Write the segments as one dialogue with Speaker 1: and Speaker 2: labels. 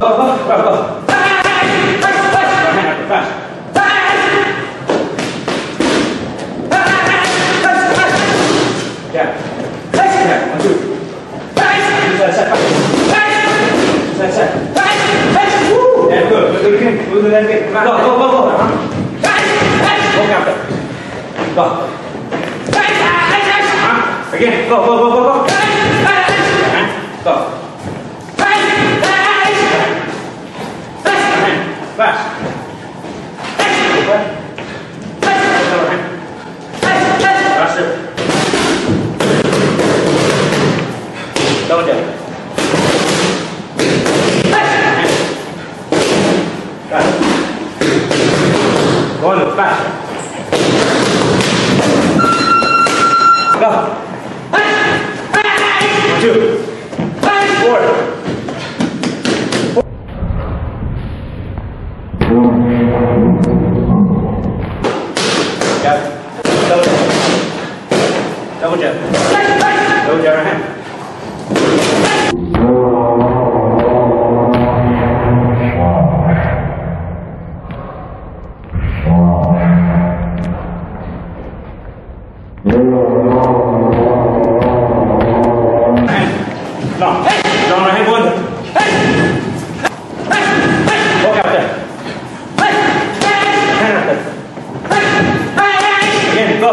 Speaker 1: Fast. Yeah. Yeah. 1, 2. Set. Yeah, good. Good again. Good again. Go. Walk after. Go. Again. Go. Go. Fast. Faster. Double jump. Go on, fast. Go. 1, 2, 4. Got it. Double jump. Double jump right hand. No. Down right hand, go under. Walk out there. Hand out there. Again, go.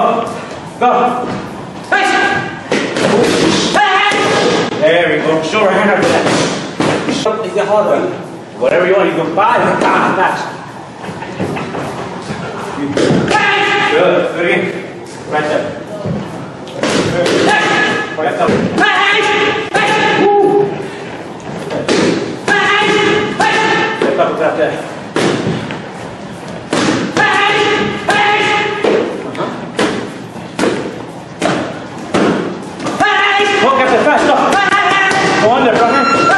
Speaker 1: There we go. Shoulder hand up to that. Is the hard one? Whatever you want, you go 5 and fast. Good. Good again. Right there. Right up. Step up there. Walk up there fast. Go on there, front hand.